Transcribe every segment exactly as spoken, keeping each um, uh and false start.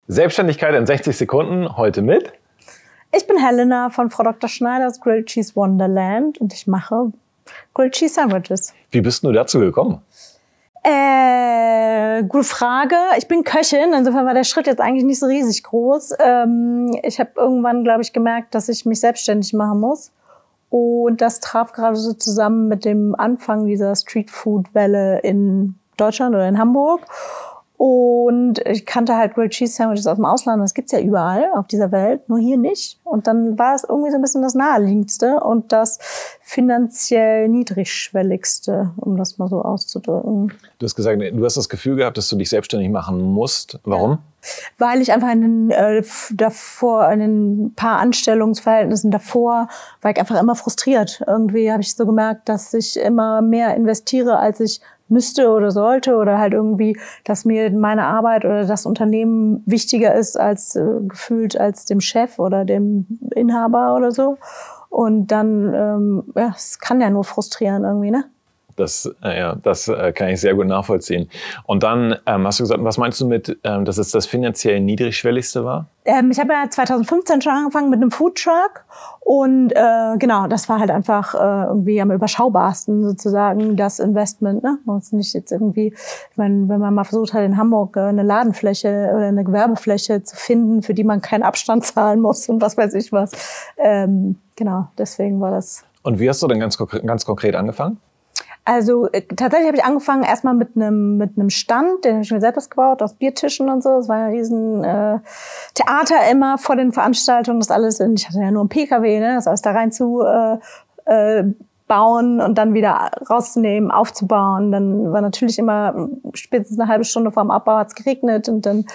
Selbstständigkeit in sechzig Sekunden, heute mit? Ich bin Helena von Frau Doktor Schneiders Grilled Cheese Wonderland und ich mache Grilled Cheese Sandwiches. Wie bist du dazu gekommen? Äh, gute Frage. Ich bin Köchin, insofern war der Schritt jetzt eigentlich nicht so riesig groß. Ähm, ich habe irgendwann, glaube ich, gemerkt, dass ich mich selbstständig machen muss. Und das traf gerade so zusammen mit dem Anfang dieser Streetfood-Welle in Deutschland oder in Hamburg. Und ich kannte halt Grilled Cheese Sandwiches aus dem Ausland. Das gibt's ja überall auf dieser Welt, nur hier nicht. Und dann war es irgendwie so ein bisschen das Naheliegendste und das finanziell niedrigschwelligste, um das mal so auszudrücken. Du hast gesagt, du hast das Gefühl gehabt, dass du dich selbstständig machen musst. Warum? Ja. Weil ich einfach in den, äh, davor, in ein paar Anstellungsverhältnissen davor, war ich einfach immer frustriert. Irgendwie habe ich so gemerkt, dass ich immer mehr investiere, als ich müsste oder sollte, oder halt irgendwie, dass mir meine Arbeit oder das Unternehmen wichtiger ist als äh, gefühlt als dem Chef oder dem Inhaber oder so. Und dann, ähm, ja, es kann ja nur frustrieren irgendwie, ne? Das, äh, ja, das äh, kann ich sehr gut nachvollziehen. Und dann ähm, hast du gesagt, was meinst du mit, ähm, dass es das finanziell niedrigschwelligste war? Ähm, ich habe ja zwanzig fünfzehn schon angefangen mit einem Foodtruck und äh, genau, das war halt einfach äh, irgendwie am überschaubarsten sozusagen das Investment. Ne? Man muss nicht jetzt irgendwie, ich meine, wenn man mal versucht hat in Hamburg äh, eine Ladenfläche oder eine Gewerbefläche zu finden, für die man keinen Abstand zahlen muss und was weiß ich was. Ähm, genau, deswegen war das. Und wie hast du denn ganz, ganz konkret angefangen? Also äh, tatsächlich habe ich angefangen erstmal mit einem mit einem Stand, den habe ich mir selbst gebaut, aus Biertischen und so. Das war ein riesen äh, Theater immer vor den Veranstaltungen, das alles. In, ich hatte ja nur einen P K W, ne, das alles da rein zu äh, äh, bauen und dann wieder rauszunehmen, aufzubauen. Dann war natürlich immer spätestens eine halbe Stunde vor dem Abbau hat's geregnet und dann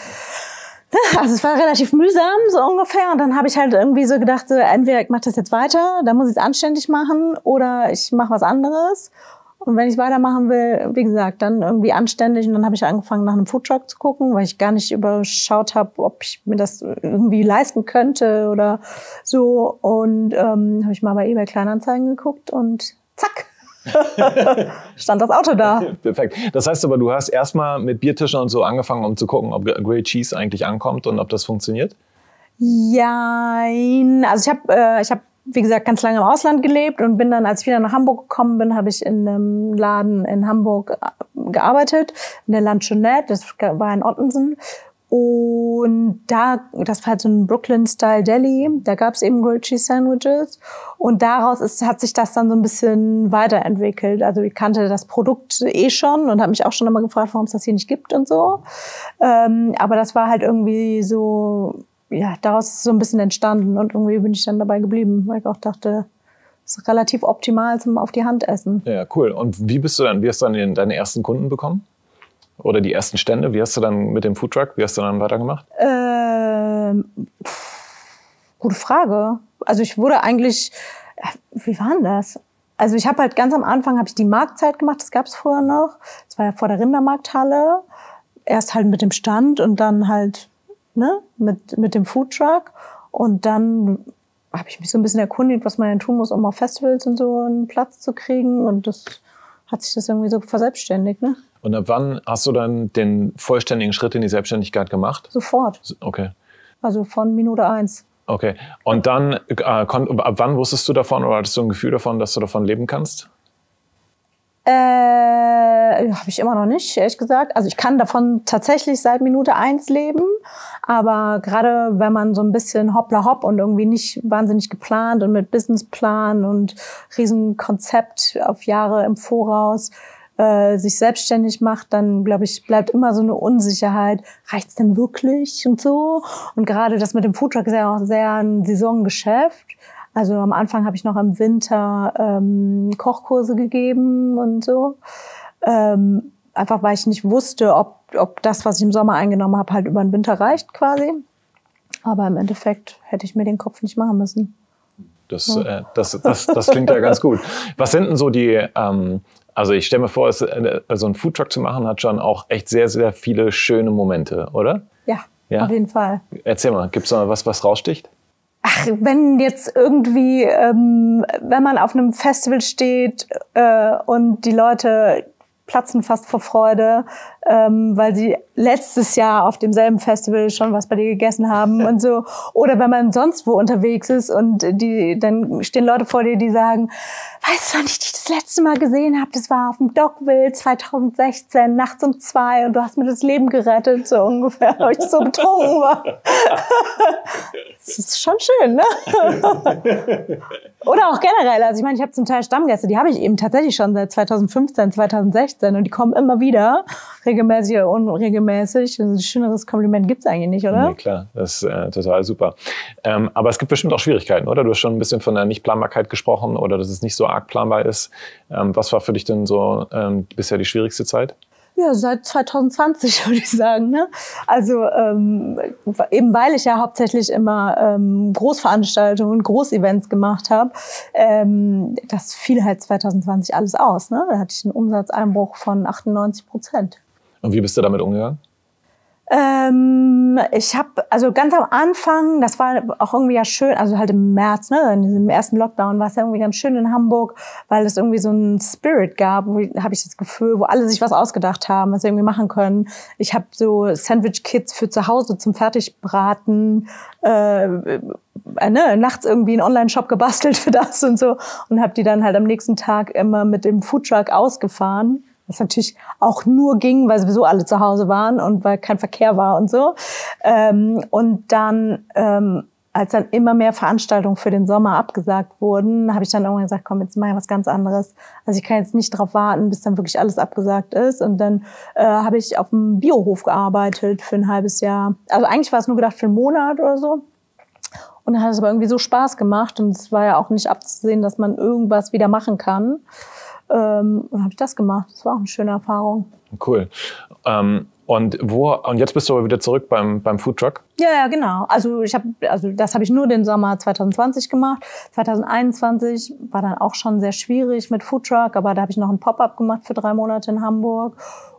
also es war relativ mühsam, so ungefähr. Und dann habe ich halt irgendwie so gedacht, so, entweder ich mache das jetzt weiter, dann muss ich es anständig machen, oder ich mache was anderes. Und wenn ich weitermachen will, wie gesagt, dann irgendwie anständig. Und dann habe ich angefangen, nach einem Foodtruck zu gucken, weil ich gar nicht überschaut habe, ob ich mir das irgendwie leisten könnte oder so. Und ähm, habe ich mal bei eBay Kleinanzeigen geguckt und zack, stand das Auto da. Perfekt. Das heißt aber, du hast erstmal mit Biertischen und so angefangen, um zu gucken, ob Grilled Cheese eigentlich ankommt und ob das funktioniert? Ja, also ich habe, äh, ich habe wie gesagt, ganz lange im Ausland gelebt und bin dann, als ich wieder nach Hamburg gekommen bin, habe ich in einem Laden in Hamburg gearbeitet, in der Luncheonette, das war in Ottensen. Und da, das war halt so ein Brooklyn-Style-Deli, da gab es eben Grilled Cheese Sandwiches. Und daraus ist, hat sich das dann so ein bisschen weiterentwickelt. Also ich kannte das Produkt eh schon und habe mich auch schon immer gefragt, warum es das hier nicht gibt und so. Ähm, aber das war halt irgendwie so, ja, daraus ist so ein bisschen entstanden und irgendwie bin ich dann dabei geblieben, weil ich auch dachte, das ist relativ optimal zum auf die Hand essen. Ja, cool. Und wie bist du dann, wie hast du dann deine ersten Kunden bekommen? Oder die ersten Stände? Wie hast du dann mit dem Foodtruck, wie hast du dann weitergemacht? Ähm, gute Frage. Also ich wurde eigentlich, wie war denn das? Also ich habe halt ganz am Anfang habe ich die Marktzeit gemacht, das gab es früher noch. Das war ja vor der Rindermarkthalle. Erst halt mit dem Stand und dann halt ne, mit, mit dem Foodtruck. Und dann habe ich mich so ein bisschen erkundigt, was man denn tun muss, um auf Festivals und so einen Platz zu kriegen. Und das hat sich das irgendwie so verselbstständigt, ne? Und ab wann hast du dann den vollständigen Schritt in die Selbstständigkeit gemacht? Sofort. Okay. Also von Minute eins. Okay. Und dann, äh, kon, ab wann wusstest du davon oder hattest du ein Gefühl davon, dass du davon leben kannst? Äh, habe ich immer noch nicht, ehrlich gesagt. Also ich kann davon tatsächlich seit Minute eins leben. Aber gerade wenn man so ein bisschen hoppla hopp und irgendwie nicht wahnsinnig geplant und mit Businessplan und Riesenkonzept auf Jahre im Voraus äh, sich selbstständig macht, dann, glaube ich, bleibt immer so eine Unsicherheit. Reicht's denn wirklich und so? Und gerade das mit dem Foodtruck ist ja auch sehr ein Saisongeschäft. Also am Anfang habe ich noch im Winter ähm, Kochkurse gegeben und so. Ähm, einfach weil ich nicht wusste, ob, ob das, was ich im Sommer eingenommen habe, halt über den Winter reicht quasi. Aber im Endeffekt hätte ich mir den Kopf nicht machen müssen. Das, ja. äh, das, das, das klingt ja ganz gut. Was sind denn so die, ähm, also ich stelle mir vor, es, äh, so einen Foodtruck zu machen hat schon auch echt sehr, sehr viele schöne Momente, oder? Ja, ja? Auf jeden Fall. Erzähl mal, gibt's da was, was raussticht? Ach, wenn jetzt irgendwie, ähm, wenn man auf einem Festival steht äh, und die Leute platzen fast vor Freude, ähm, weil sie letztes Jahr auf demselben Festival schon was bei dir gegessen haben und so. Oder wenn man sonst wo unterwegs ist und die, dann stehen Leute vor dir, die sagen, weißt du, wann ich dich das letzte Mal gesehen habe? Das war auf dem Dogville zwanzig sechzehn, nachts um zwei und du hast mir das Leben gerettet, so ungefähr, weil ich so betrunken war. Das ist schon schön, ne? Oder auch generell, also ich meine, ich habe zum Teil Stammgäste, die habe ich eben tatsächlich schon seit zwanzig fünfzehn, zwanzig sechzehn und die kommen immer wieder, regelmäßig oder unregelmäßig. Ein schöneres Kompliment gibt's eigentlich nicht, oder? Nee, klar, das ist äh, total super. Ähm, aber es gibt bestimmt auch Schwierigkeiten, oder? Du hast schon ein bisschen von der Nichtplanbarkeit gesprochen oder dass es nicht so arg planbar ist. Ähm, was war für dich denn so ähm, bisher die schwierigste Zeit? Ja, seit zwanzig zwanzig würde ich sagen. Ne? Also ähm, eben weil ich ja hauptsächlich immer ähm, Großveranstaltungen und Großevents gemacht habe, ähm, das fiel halt zwanzig zwanzig alles aus. Ne? Da hatte ich einen Umsatzeinbruch von achtundneunzig Prozent. Und wie bist du damit umgegangen? Ähm, ich habe, also ganz am Anfang, das war auch irgendwie ja schön, also halt im März, ne, in diesem ersten Lockdown war es ja irgendwie ganz schön in Hamburg, weil es irgendwie so einen Spirit gab, wo habe ich das Gefühl, wo alle sich was ausgedacht haben, was sie irgendwie machen können. Ich habe so Sandwich-Kits für zu Hause zum Fertigbraten, äh, äh, ne, nachts irgendwie einen Online-Shop gebastelt für das und so und habe die dann halt am nächsten Tag immer mit dem Foodtruck ausgefahren. Was natürlich auch nur ging, weil sowieso alle zu Hause waren und weil kein Verkehr war und so. Ähm, und dann, ähm, als dann immer mehr Veranstaltungen für den Sommer abgesagt wurden, habe ich dann irgendwann gesagt, komm, jetzt mach ich was ganz anderes. Also ich kann jetzt nicht drauf warten, bis dann wirklich alles abgesagt ist. Und dann äh, habe ich auf dem Biohof gearbeitet für ein halbes Jahr. Also eigentlich war es nur gedacht für einen Monat oder so. Und dann hat es aber irgendwie so Spaß gemacht. Und es war ja auch nicht abzusehen, dass man irgendwas wieder machen kann. Ähm, und habe ich das gemacht. Das war auch eine schöne Erfahrung. Cool. Ähm, und wo und jetzt bist du aber wieder zurück beim beim Foodtruck? Ja, ja, genau. Also ich habe, also das habe ich nur den Sommer zwanzig zwanzig gemacht. zwanzig einundzwanzig war dann auch schon sehr schwierig mit Foodtruck, aber da habe ich noch ein Pop-up gemacht für drei Monate in Hamburg.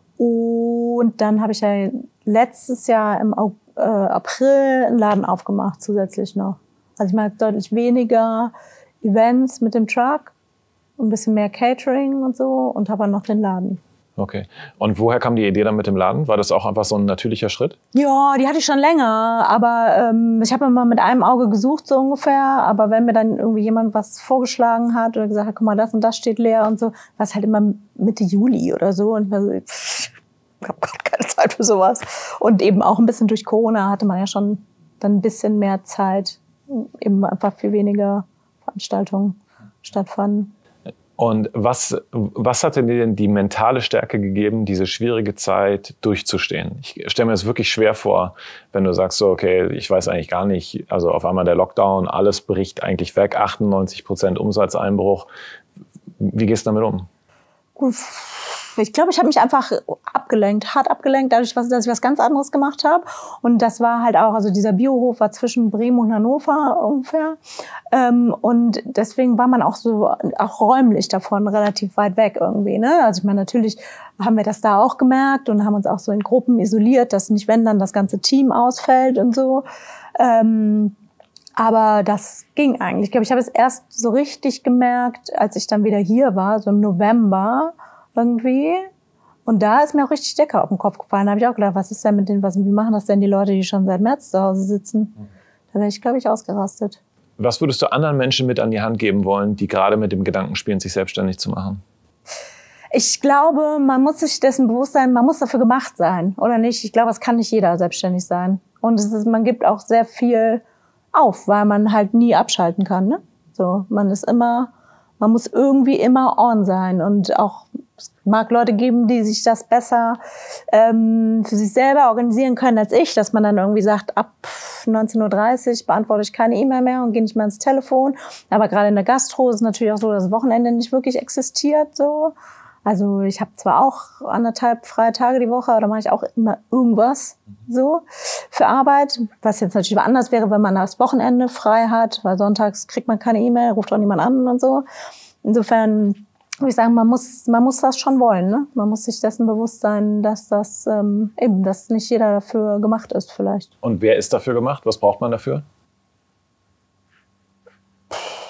Und dann habe ich ja letztes Jahr im äh, April einen Laden aufgemacht zusätzlich noch. Also ich mache deutlich weniger Events mit dem Truck. Ein bisschen mehr Catering und so und habe dann noch den Laden. Okay. Und woher kam die Idee dann mit dem Laden? War das auch einfach so ein natürlicher Schritt? Ja, die hatte ich schon länger, aber ähm, ich habe immer mit einem Auge gesucht so ungefähr, aber wenn mir dann irgendwie jemand was vorgeschlagen hat oder gesagt hat, guck mal, das und das steht leer und so, war es halt immer Mitte Juli oder so und ich war so, pff, ich habe gerade keine Zeit für sowas. Und eben auch ein bisschen durch Corona hatte man ja schon dann ein bisschen mehr Zeit, eben einfach viel weniger Veranstaltungen stattfanden. Und was, was hat dir denn die mentale Stärke gegeben, diese schwierige Zeit durchzustehen? Ich stelle mir das wirklich schwer vor, wenn du sagst, so, okay, ich weiß eigentlich gar nicht, also auf einmal der Lockdown, alles bricht eigentlich weg, achtundneunzig Prozent Umsatzeinbruch. Wie gehst du damit um? Gut. Ich glaube, ich habe mich einfach abgelenkt, hart abgelenkt, dadurch, dass ich was ganz anderes gemacht habe. Und das war halt auch, also dieser Biohof war zwischen Bremen und Hannover ungefähr. Und deswegen war man auch so, auch räumlich davon relativ weit weg irgendwie, ne? Also ich meine, natürlich haben wir das da auch gemerkt und haben uns auch so in Gruppen isoliert, dass nicht, wenn dann das ganze Team ausfällt und so. Aber das ging eigentlich. Ich glaube, ich habe es erst so richtig gemerkt, als ich dann wieder hier war, so im November irgendwie. Und da ist mir auch richtig Decke auf den Kopf gefallen. Da habe ich auch gedacht, was ist denn mit denen, was, wie machen das denn die Leute, die schon seit März zu Hause sitzen? Da wäre ich, glaube ich, ausgerastet. Was würdest du anderen Menschen mit an die Hand geben wollen, die gerade mit dem Gedanken spielen, sich selbstständig zu machen? Ich glaube, man muss sich dessen bewusst sein, man muss dafür gemacht sein, oder nicht? Ich glaube, es kann nicht jeder selbstständig sein. Und es ist, man gibt auch sehr viel auf, weil man halt nie abschalten kann, ne? So, man ist immer, man muss irgendwie immer on sein und auch, es mag Leute geben, die sich das besser ähm, für sich selber organisieren können als ich, dass man dann irgendwie sagt, ab neunzehn Uhr dreißig beantworte ich keine E-Mail mehr und gehe nicht mehr ins Telefon. Aber gerade in der Gastro ist es natürlich auch so, dass das Wochenende nicht wirklich existiert, so. Also ich habe zwar auch anderthalb freie Tage die Woche, aber da mache ich auch immer irgendwas so für Arbeit, was jetzt natürlich anders wäre, wenn man das Wochenende frei hat, weil sonntags kriegt man keine E-Mail, ruft auch niemand an und so. Insofern würde ich sagen, man muss, man muss das schon wollen, ne? Man muss sich dessen bewusst sein, dass das ähm, eben, dass nicht jeder dafür gemacht ist vielleicht. Und wer ist dafür gemacht? Was braucht man dafür?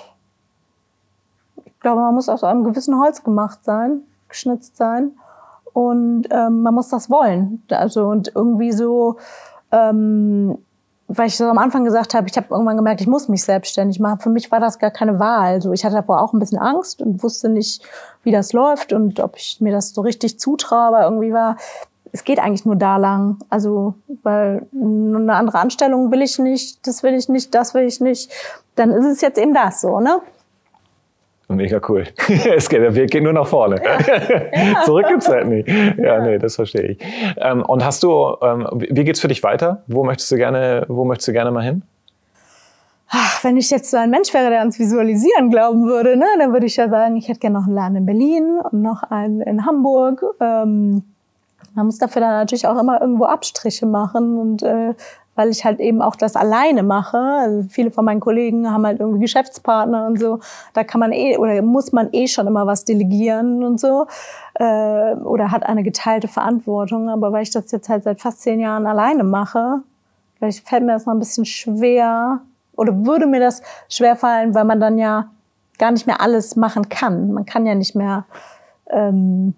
Ich glaube, man muss aus einem gewissen Holz gemacht sein, geschnitzt sein und ähm, man muss das wollen. Also und irgendwie so, ähm, weil ich so am Anfang gesagt habe, ich habe irgendwann gemerkt, ich muss mich selbstständig machen. Für mich war das gar keine Wahl. Also ich hatte davor auch ein bisschen Angst und wusste nicht, wie das läuft und ob ich mir das so richtig zutraue. Aber irgendwie war, es geht eigentlich nur da lang. Also, weil eine andere Anstellung will ich nicht, das will ich nicht, das will ich nicht. Dann ist es jetzt eben das so, ne? Mega cool. Es geht, der Weg geht nur nach vorne. Ja. Ja. Zurück gibt's halt nicht. Ja, nee, das verstehe ich. Ähm, und hast du, ähm, wie geht's für dich weiter? Wo möchtest du gerne, wo möchtest du gerne mal hin? Ach, wenn ich jetzt so ein Mensch wäre, der ans Visualisieren glauben würde, ne, dann würde ich ja sagen, ich hätte gerne noch einen Laden in Berlin und noch einen in Hamburg. Ähm, man muss dafür dann natürlich auch immer irgendwo Abstriche machen und äh, weil ich halt eben auch das alleine mache. Also viele von meinen Kollegen haben halt irgendwie Geschäftspartner und so. Da kann man eh oder muss man eh schon immer was delegieren und so. Äh, oder hat eine geteilte Verantwortung. Aber weil ich das jetzt halt seit fast zehn Jahren alleine mache, vielleicht fällt mir das mal ein bisschen schwer oder würde mir das schwer fallen, weil man dann ja gar nicht mehr alles machen kann. Man kann ja nicht mehr ähm,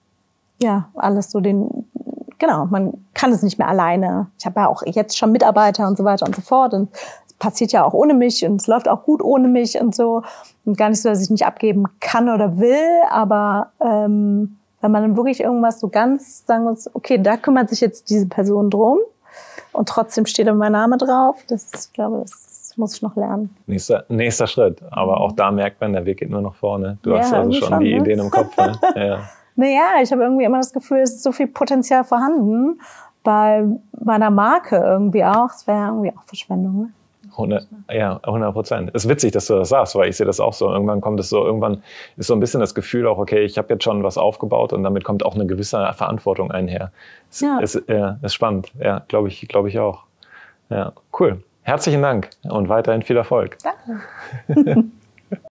ja alles so den Genau, man kann es nicht mehr alleine. Ich habe ja auch jetzt schon Mitarbeiter und so weiter und so fort. Und es passiert ja auch ohne mich und es läuft auch gut ohne mich und so. Und gar nicht so, dass ich nicht abgeben kann oder will. Aber ähm, wenn man dann wirklich irgendwas so ganz sagen muss, okay, da kümmert sich jetzt diese Person drum und trotzdem steht da mein Name drauf, das, ich glaube, das muss ich noch lernen. Nächster, nächster Schritt. Aber auch da merkt man, der Weg geht nur nach vorne. Du ja, hast also schon, schon die ne? Ideen im Kopf. Ne? Ja. Naja, ich habe irgendwie immer das Gefühl, es ist so viel Potenzial vorhanden bei meiner Marke irgendwie auch. Es wäre irgendwie auch Verschwendung. Ne? hundert, ja, hundert Prozent. Es ist witzig, dass du das sagst, weil ich sehe das auch so. Irgendwann kommt es so, irgendwann ist so ein bisschen das Gefühl auch, okay, ich habe jetzt schon was aufgebaut und damit kommt auch eine gewisse Verantwortung einher. Es, ja. ist, ja, ist spannend. Ja, glaube ich, glaube ich auch. Ja, cool. Herzlichen Dank und weiterhin viel Erfolg. Danke.